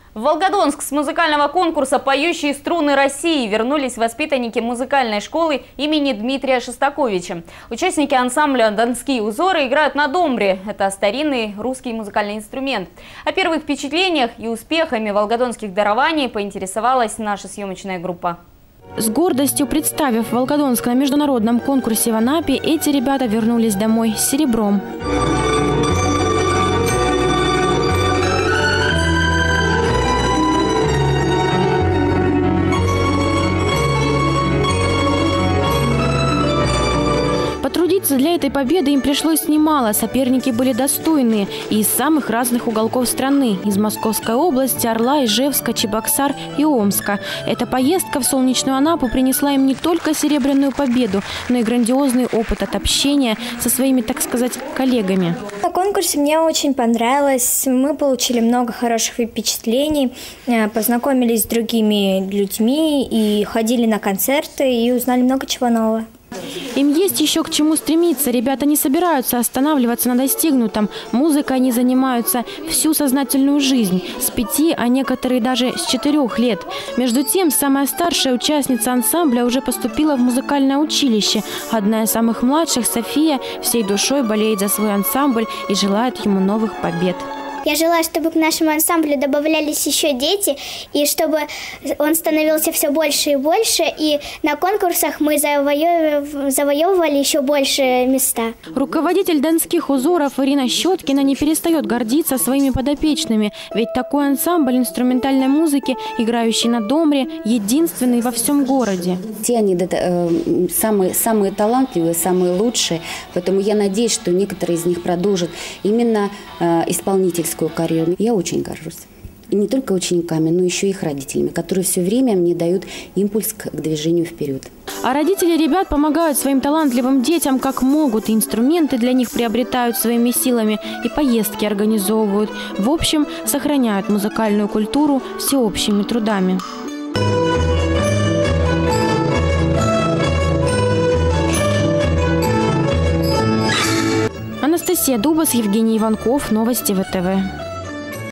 В Волгодонск с музыкального конкурса «Поющие струны России» вернулись воспитанники музыкальной школы имени Дмитрия Шостаковича. Участники ансамбля «Донские узоры» играют на домбре. Это старинный русский музыкальный инструмент. О первых впечатлениях и успехами волгодонских дарований поинтересовалась наша съемочная группа. С гордостью представив Волгодонск на международном конкурсе в Анапе, эти ребята вернулись домой с серебром. Потрудиться для этой победы им пришлось немало. Соперники были достойные и из самых разных уголков страны. Из Московской области, Орла, Ижевска, Чебоксар и Омска. Эта поездка в солнечную Анапу принесла им не только серебряную победу, но и грандиозный опыт от общения со своими, так сказать, коллегами. На конкурсе мне очень понравилось. Мы получили много хороших впечатлений, познакомились с другими людьми и ходили на концерты и узнали много чего нового. Им есть еще к чему стремиться. Ребята не собираются останавливаться на достигнутом. Музыкой они занимаются всю сознательную жизнь. С 5, а некоторые даже с 4 лет. Между тем, самая старшая участница ансамбля уже поступила в музыкальное училище. Одна из самых младших, София, всей душой болеет за свой ансамбль и желает ему новых побед. Я желаю, чтобы к нашему ансамблю добавлялись еще дети, и чтобы он становился все больше и больше, и на конкурсах мы завоевывали еще больше места. Руководитель Донских узоров Ирина Щеткина не перестает гордиться своими подопечными, ведь такой ансамбль инструментальной музыки, играющий на домбре, единственный во всем городе. Все они самые талантливые, самые лучшие, поэтому я надеюсь, что некоторые из них продолжат именно исполнительскую карьеру. Я очень горжусь. И не только учениками, но еще и их родителями, которые все время мне дают импульс к движению вперед. А родители ребят помогают своим талантливым детям как могут. И инструменты для них приобретают своими силами, и поездки организовывают. В общем, сохраняют музыкальную культуру всеобщими трудами. Анастасия Дубас, Евгений Иванков. Новости ВТВ.